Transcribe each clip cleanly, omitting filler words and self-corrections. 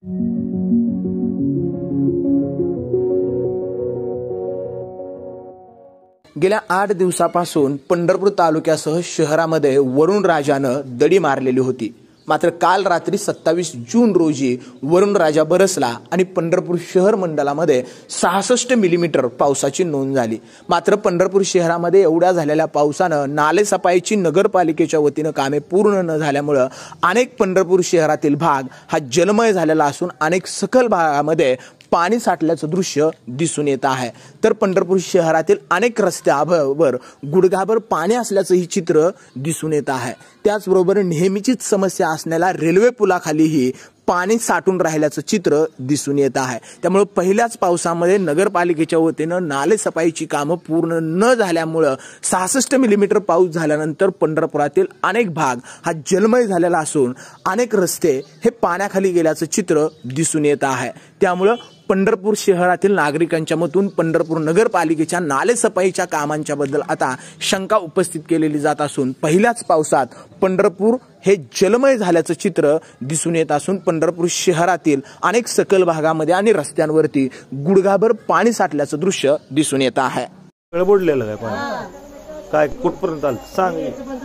गेल्या 8 दिवसापासून पंढरपूर तालुक्यासह शहरामध्ये वरुण राजानं दडी मारलेली होती। मात्र काल रात्री 27 जून रोजी वरुण राजा बरसला आणि पंढरपूर शहर मंडलामध्ये 66 मिलीमीटर पावसाची नोंद झाली। मात्र पंढरपूर शहरामध्ये एवढ्या झालेल्या पावसानं नाले सफाईची नगरपालिकेच्या वतीनं कामे पूर्ण न झाल्यामुळे अनेक पंढरपूर शहरातील भाग हा जलमय झालेला असून अनेक सखल भागामध्ये पाणी साठल्याचं दृश्य दिसून येत आहे। तर पंढरपूर शहरातील अनेक रस्त्यावर गुडघाभर पाणी असल्याचं ही चित्र दिसून येत आहे। त्याचबरोबर नेहमीचीच समस्या असणाऱ्या रेल्वे पुलाखालीही पाणी साठून राहिल्याचं चित्र दिसून येत आहे। त्यामुळे पहिल्याच पावसामध्ये नगरपालिकेच्या वतीनं नाले सफाईची कामं पूर्ण न झाल्यामुळे 66 मिलीमीटर पाऊस झाल्यानंतर पंढरपुरातील अनेक भाग हा जलमय झालेला असून अनेक रस्ते हे पाण्याखाली गेल्याचं चित्र दिसून येत आहे। त्यामुळे पंढरपूर शहरातील नागरिकांच्या मधून पंढरपूर नगरपालिकेच्या नाले सफाईच्या कामांच्या बद्दल आता शंका उपस्थित केलेली जात असून पहिल्याच पावसात पंढरपूर हे जलमय झाल्याचं चित्र दिसून येत असून पंढरपूर शहरातील अनेक सखल भागामध्ये आणि रस्त्यांवरती गुडघाभर पाणी साठल्याचं दृश्य दिसून येत आहे। बुडलेलं काय पाणी काय कुठपर्यंत आलं सांग।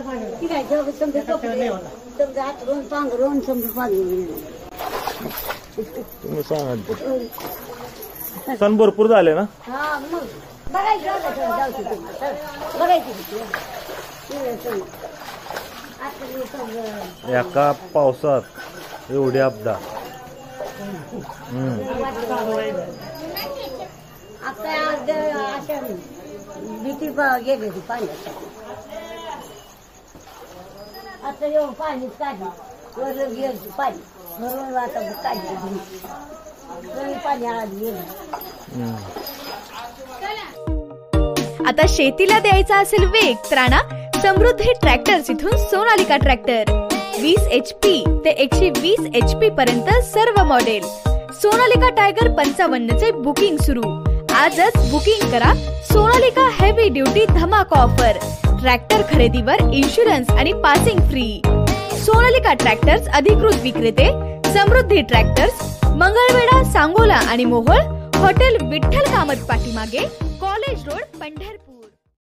तुम्ही सांगा सण भरपूर झाले ना। एका पावसात एवढी अपदा भीती गेली पाणी आता येऊन पाणी काढली वर गेली पाणी भरून आता काढली पाणी आली। आता शेतीला द्यायचा असेल वेग तर आणा समृद्धी ट्रॅक्टर्स इथून सोनालिका ट्रॅक्टर 20 HP ते 120 HP पर्यंत सर्व मॉडेल। सोनालिका टायगर 55 चे बुकिंग सुरू। आजच बुकिंग करा। सोनालिका हेवी ड्युटी धमाका ऑफर। ट्रॅक्टर खरेदीवर इन्शुरन्स आणि पासिंग फ्री। सोनालिका ट्रॅक्टर्स अधिकृत विक्रेते समृद्धी ट्रॅक्टर्स, मंगळवेढा, सांगोला आणि मोहोळ, हॉटेल विठ्ठल कामत पाठीमागे, कॉलेज रोड, पंढरपूर।